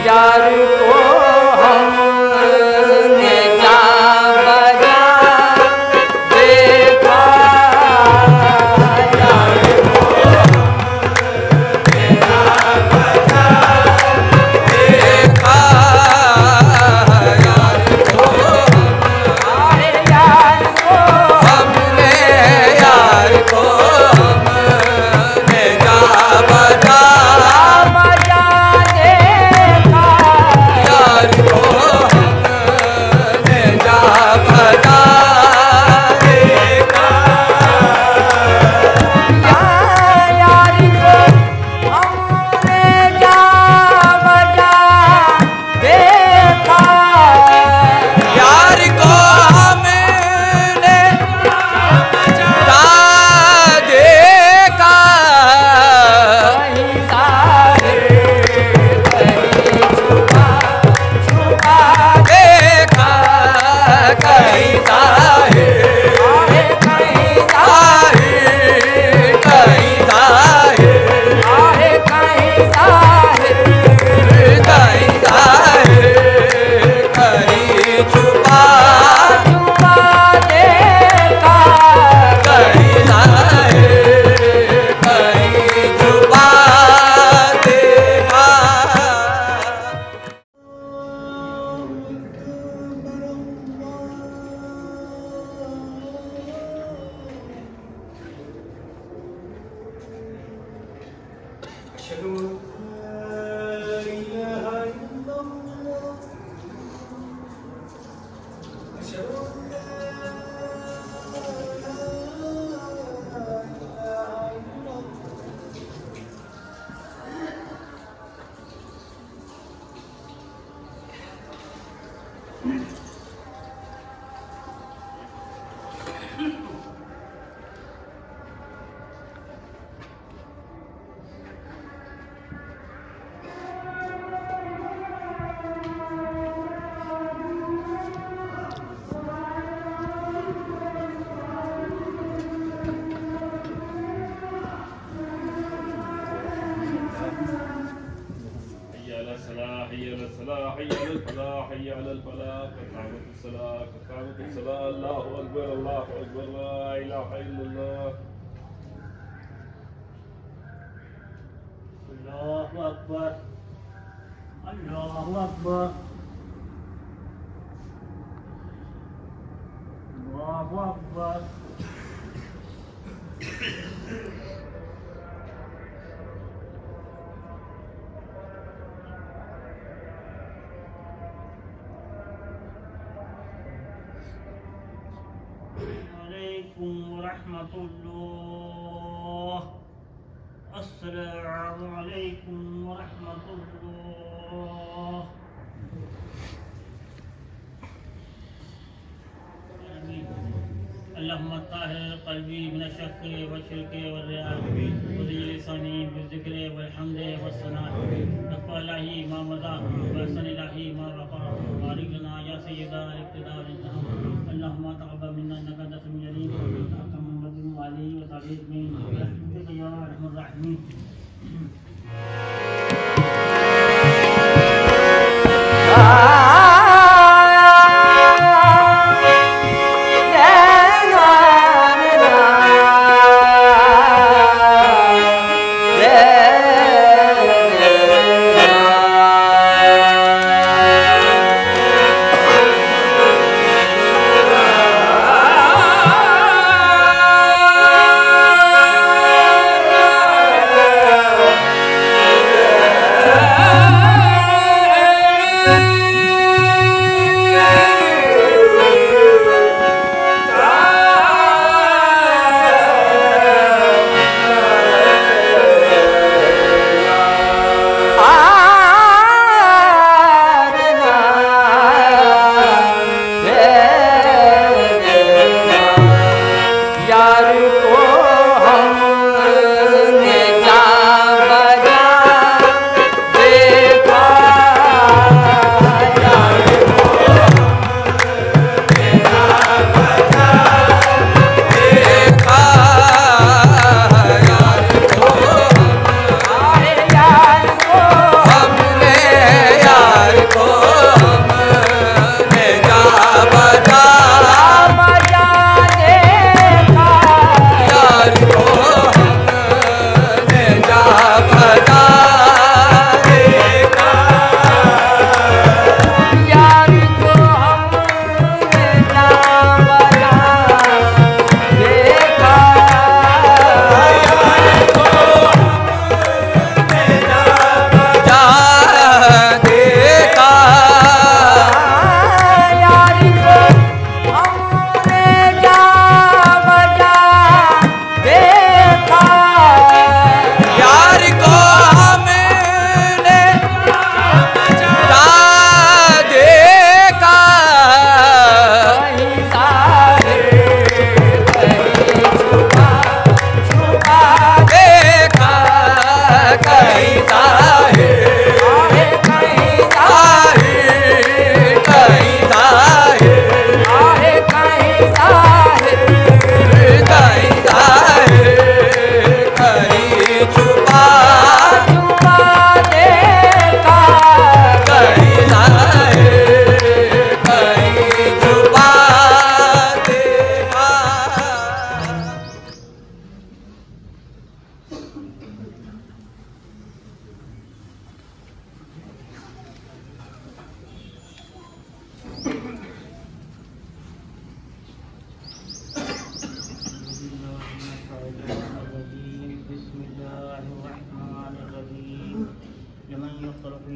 यार को हमने जा बजा देखा, यार को हमने जा बजा देखा, यार को हमने यार को हमने यार को हमने जा बजा अस्सलामु अलैकुम व रहमतुल्लाह। अल्लाहुम्मा ताहिर क़ल्बी मिन अश-शक्क व शिरक व रिया व ज़य्यिन लिसानी बिज़िक्र व हम्द व सना तक़वा इलाही मा मज़ा व हसन इलाही मा वक़ा बारिक लना या सय्यदा इब्तिदा व इंतहा। अल्लाहुम्मा तक़ब्बल मिन्ना इन्नका अंता समीउल अलीम व मुहम्मद व आलिहि व सहाबिहि अजमईन बिरहमतिका या अरहमर राहिमीन।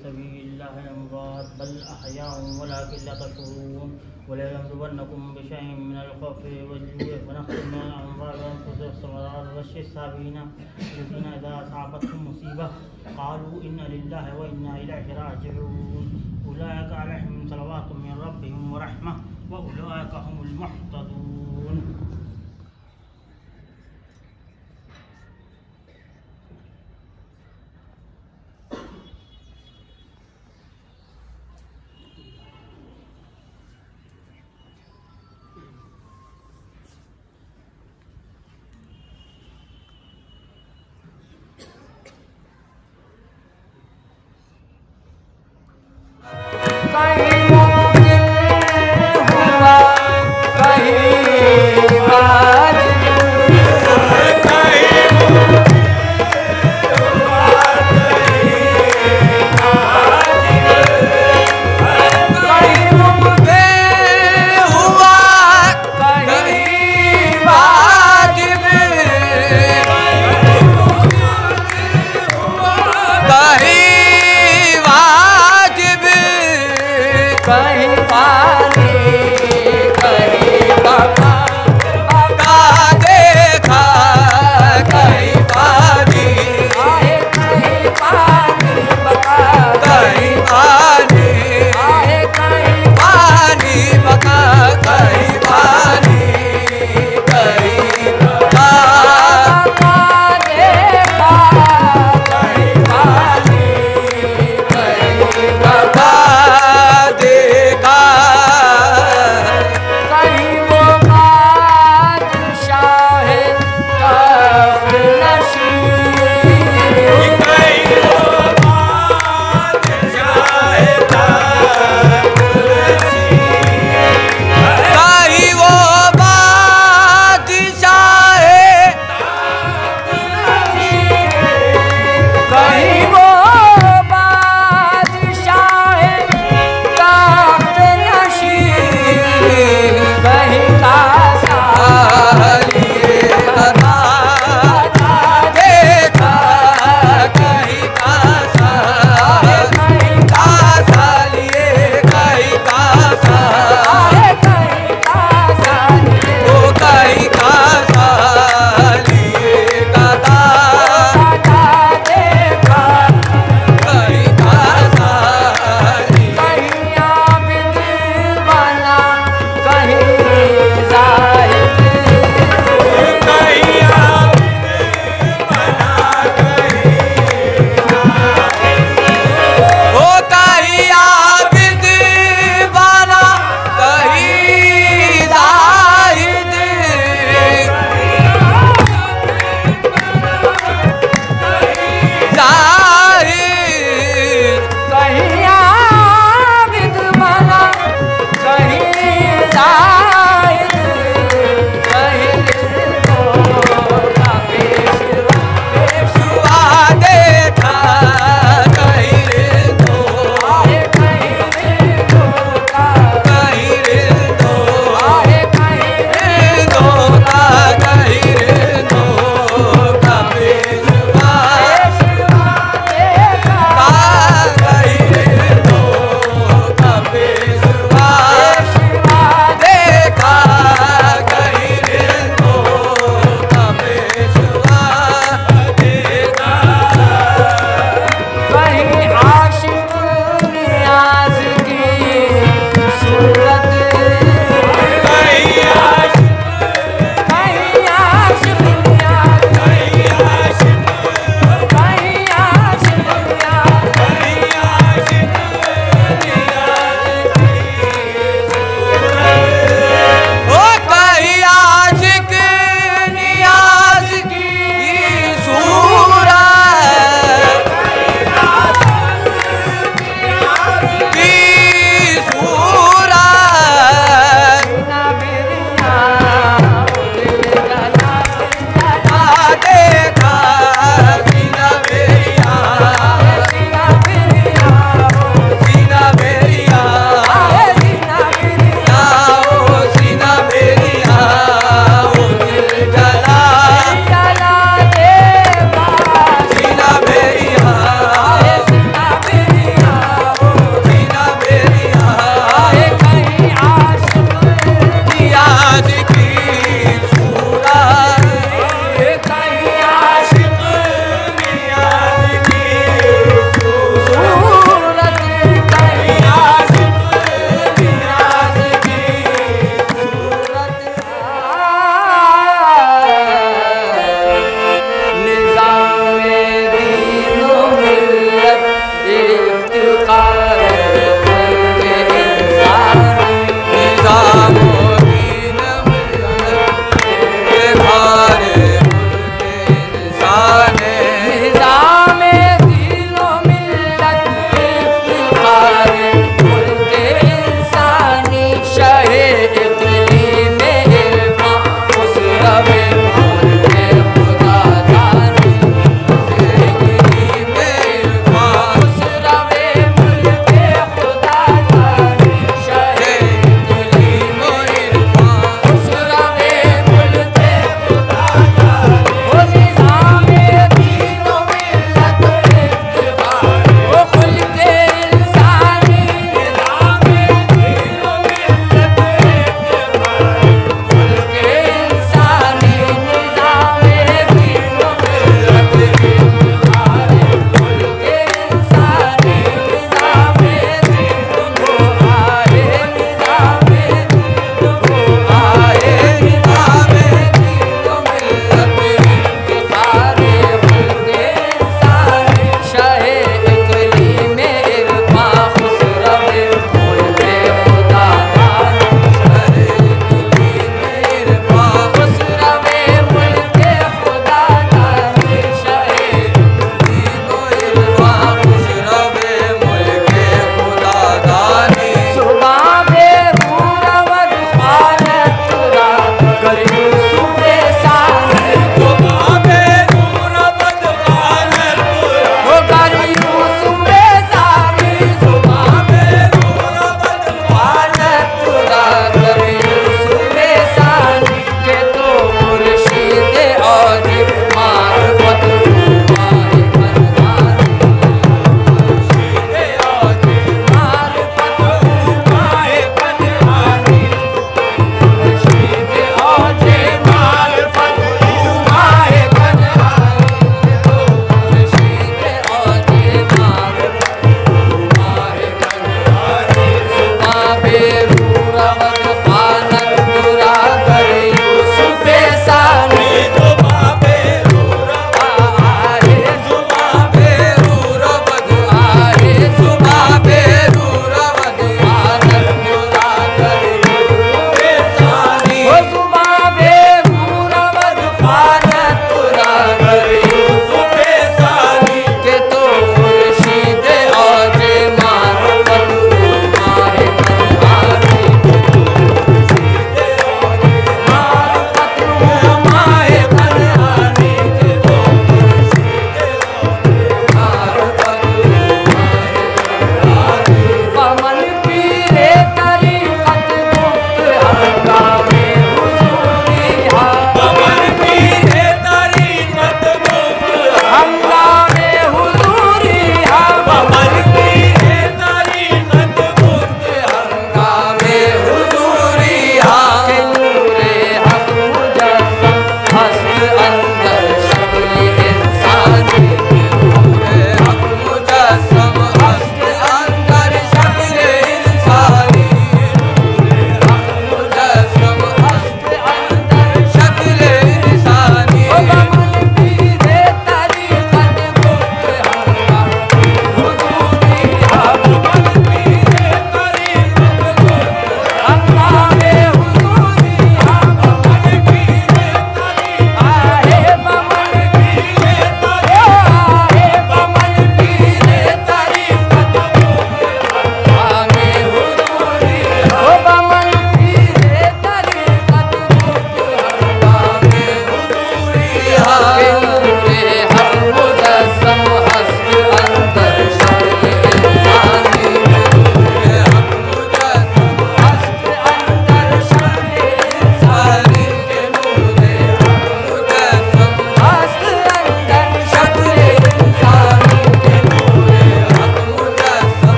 सबीलिल्लाह अमवात बल अहयाउ वलाकिन ला तशऊरून वलनबलुवन्नकुम बिशैइन मिनल खौफि वल-जु'i व नक्सिन मिनल अमवालि वल-अंफुसि वस-समरात वबश्शिर साबिरीन الذين إذا أصابتهم مصيبة قالوا إنا لله وإنا إليه راجعون أولئك عليهم صلوات من ربهم ورحمة وأولئك هم المهتدون. कहीं मुमकिन हुआ कहीं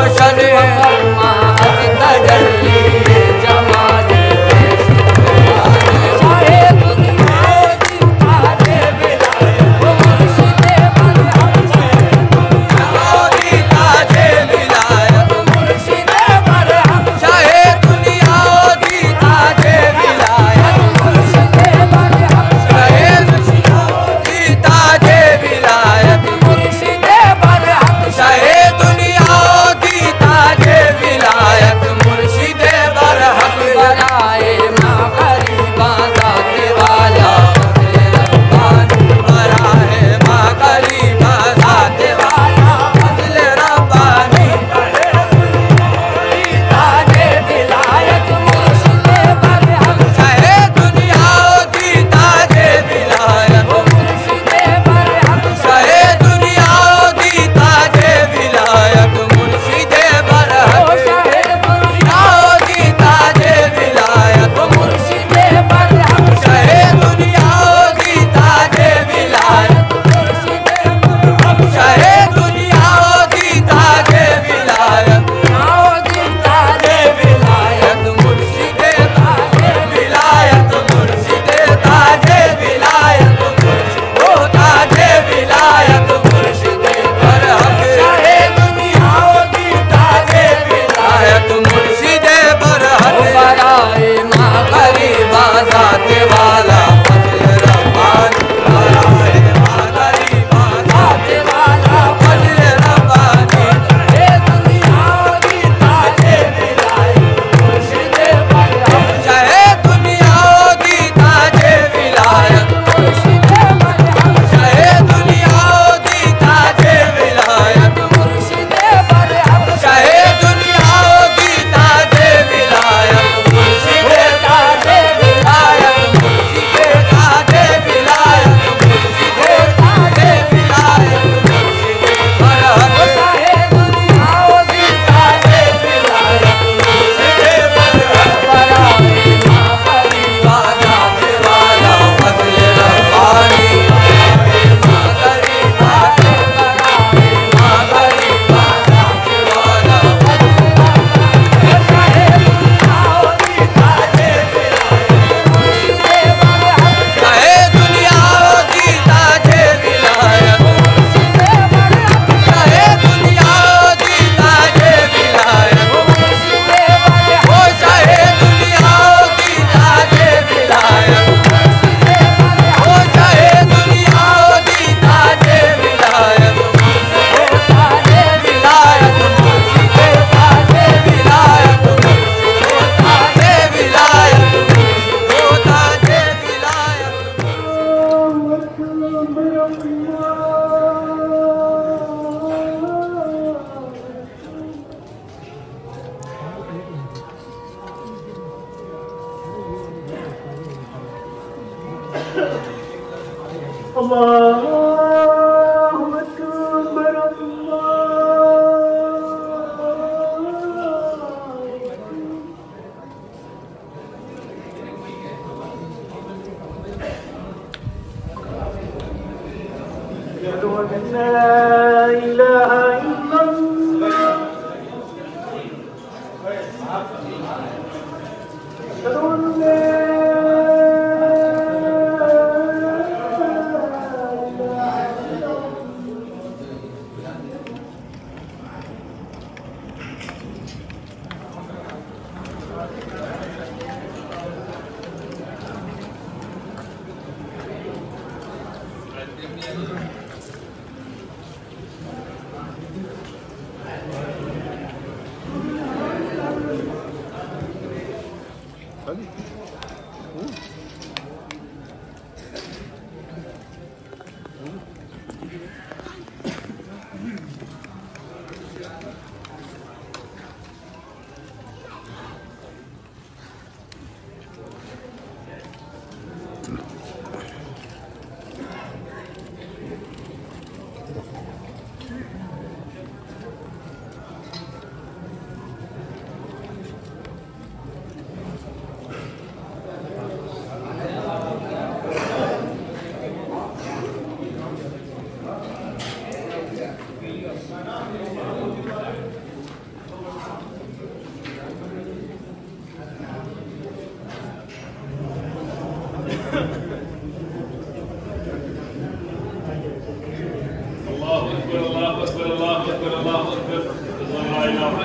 रोशन फरमा तजल्ली जमाल सारे दुनिया की ताजे विलायत मुर्शिदे बरहक ताजे विलायत मुर्शिदे बरहक शाहे दुनिया की ताजे विलायत मुर्शिदे बरहक शाहे दुनिया की ताजे विलायत मुर्शिदे बरहक शाहे दुनिया की ताजे विलायत मुर्शिदे बरहक बनाए माँ गरीबा जाते वाला फजले रब्बानी बनाए माँ गरीबा जाते वाला फजले रब्बानी ताजे विलायत मुर्शिदे बरहक शाहे दुनिया की ताजे विलायत मुर्शिदे बरहक शाहे दुनिया की ताजे विलायत मुर्शिदे बरहक शाहे दुनिया की ताजे विलायत मुर्शिदे बरहक शाहे दुनिया की ताजे विलायत मुर्शिदे बरहक शाहे दुनिया की ताजे विलायत ताजे विलायत मुर्शिदे ताजे विलायत मुर्शिदे ताजे विलायत ओ ताजे विलायत मुर्शिदे बरहक शाहे दुनिया की ताजे विलायत मुर्शिदे बरहक बराए माँ गरीबा जाते वाला फजले रब्बानी बराए माँ गरीबा जाते वाला फजले रब्बानी शाहे दुनिया की ताजे विलायत मुर्शिदे बरहक शाहे दुनिया की ताजे विलायत मुर्शिदे बरहक शाहे दुनिया की ताजे विलायत मुर्शिदे बरहक शाहे दुनिया की ताजे विलायत मुर्शिदे ताजे विलायत मुर्शिदे ताजे विलायत मुर्शिदे ताजे विलायत मुर्शिदे बरहक शाहे दुनिया की ताजे विलायत मुर्शिदे बरहक बराए माँ गरीबा जाते वाला फजले रब्बानी माँ गरीबा से बराए माँ गरीबा जाते वाला फजले रब्बानी शाहे दुनिया की ताजे विलायत मुर्शिदे बरहक शाहे दुनिया की ताजे विलायत मुर्शिदे बरहक शाहे दुनिया की ताजे विलायत मुर्शिदे बरहक ओ शाहे दुनिया की ताजे विलायत मुर्शिदे बरहक ओ शाहे दुनिया की ताजे विलायत मुर्शिदे ताजे विलायत मुर्शिदे ताजे विलायत मुर्शिदे ताजे विलायत मुर्शिदे ताजे विलायत Allahu Akbar, Ashhadu an la ilaha illallah, Ashhadu an la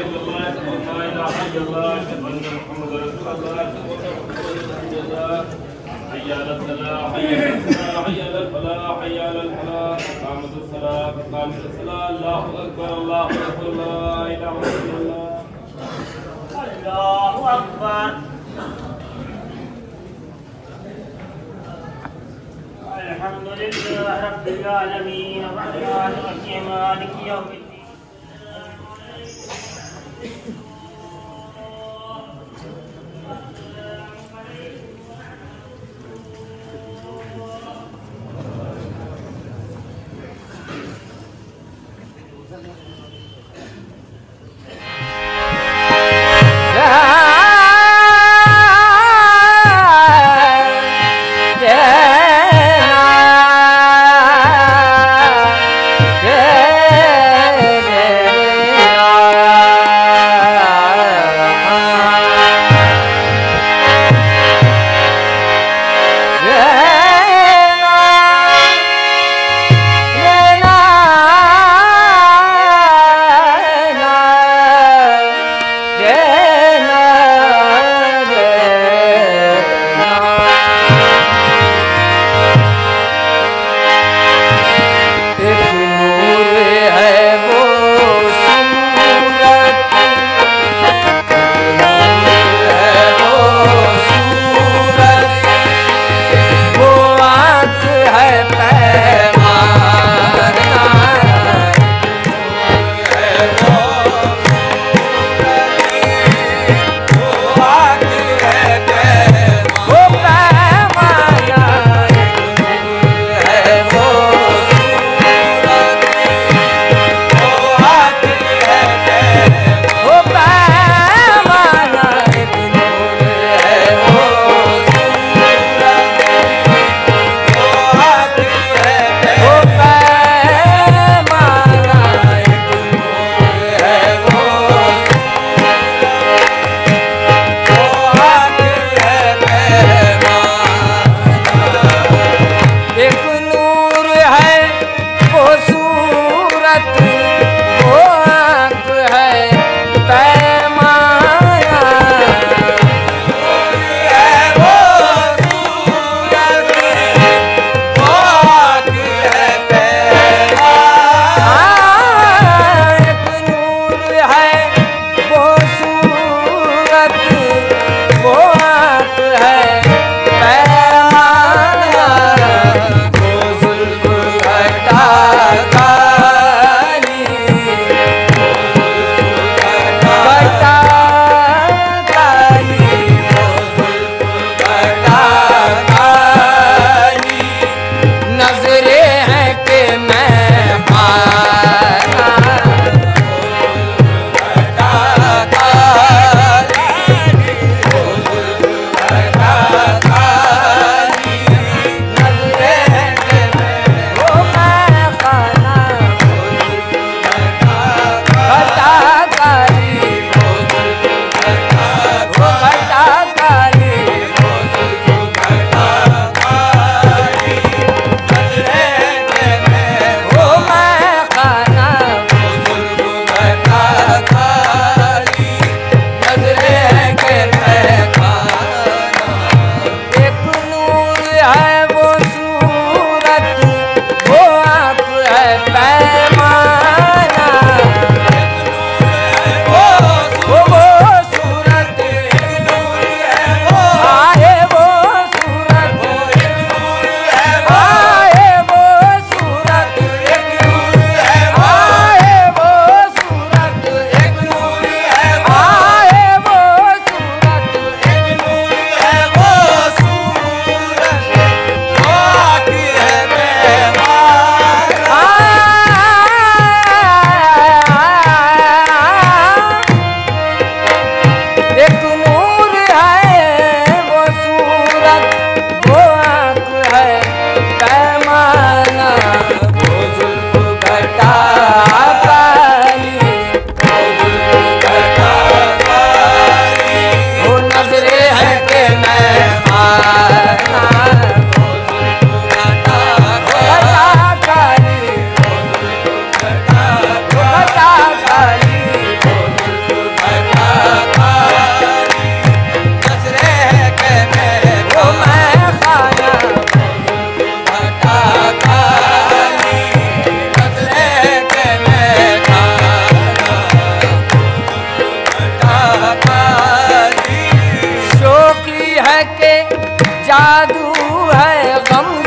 الحمد لله رب العالمين الرحمن الرحيم مالك يوم الدين. Yeah.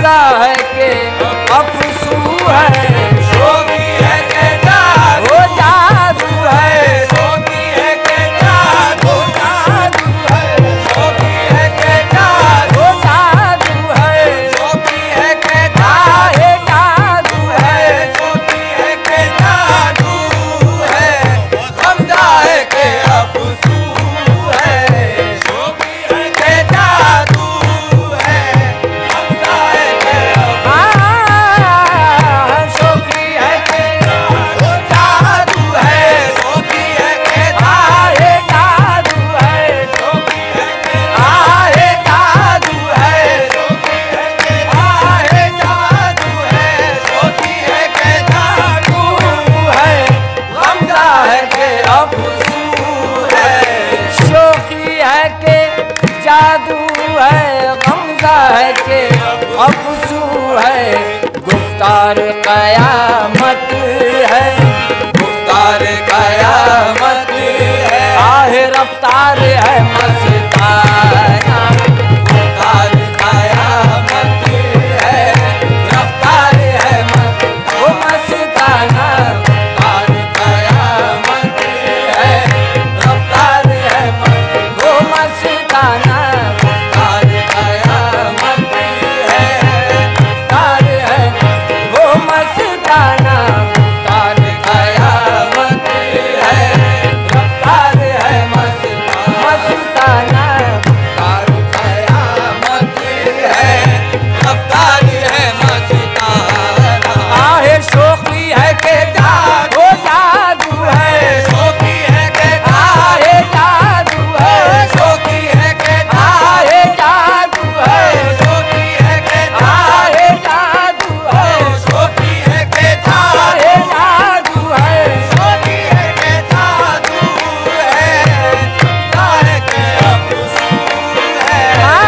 गमज़ा है के अफसू है, शोकी है के जादू, वो जादू है, शोकी है के जादू, जादू है, शोकी है के जादू, वो जादू है, शोकी है के आहे जादू है, शोकी है के जादू है, गमज़ा है के अफसू है, शोकी है के जादू है, गमज़ा है के शोकी है के वो जादू है, शोकी है के आहे जादू है, शोकी है के आहे जादू है, आहे जादू है, शोकी है के जादू है गमज़ा है के अफसू है, शोकी है के जादू है, गमज़ा है के अफसू है, गुफ्तार कयामत है, गुफ्तार कयामत है, आहे रफ्तार है मस्ताना, गुफ्तार कयामत है, रफ्तार है वो मस्ताना, गुफ्तार कयामत है, रफ्तार है वो मस्ताना, गुफ्तार कयामत है, तार है वो मस्ताना, रफ्तार कयामत है, रफ्तार है मस्ताना, रफ्तार कयामत है, रफ्तार है मस्ताना, आहे शोकी है के वो जादू है, शोकी है के आहे जादू है, शोकी है के आहे जादू है, शोकी है के आहे जादू है, शोकी है के आहे जादू है, शोकी है के जादू है, तारे के अफसू है,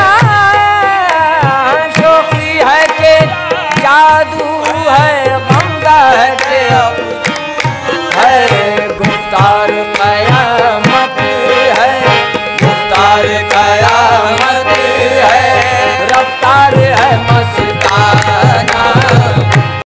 शोकी है के जादू है, गमज़ा है के है, गुफ्तार कयामत है, गुफ्तार कयामत है, रफ्तार है मस्ताना।